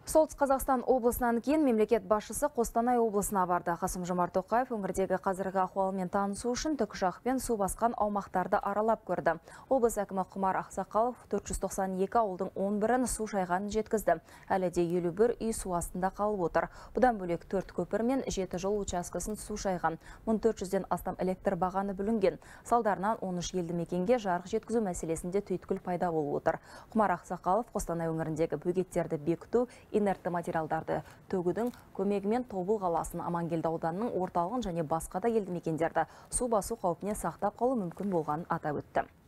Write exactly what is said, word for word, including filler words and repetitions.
Солтүстік Қазақстан облысынан кейін мемлекет басшысы Қостанай облысына барды. Қасым-Жомарт Тоқаев өңірдегі қазіргі ахуалмен танысу үшін тікұшақпен су басқан аумақтарды аралап көрді. Облыс әкімі Құмар Ақсақалов төрт жүз тоқсан екі ауылдың он бірін су шайғанын жеткізді. Әлі де елу бір үй су астында қалып отыр. Бұдан бөлек төрт көпір мен жеті жол учаскасын су шайған. мың төрт жүзден астам электр бағаны бүлінген. Салдарынан он үш елді мекенге жарық жеткізу мәселесінде түйткіл пайда болып отыр. Құмар Ақсақалов Қостанай өңіріндегі бөгеттерді бекіту, инертті материалдарды төгудің көмегімен Тобыл қаласын, Амангелді ауданының орталығын және басқа да елді мекендерді су басу қаупіне сақтап қалу мүмкін болғанын атап өтті.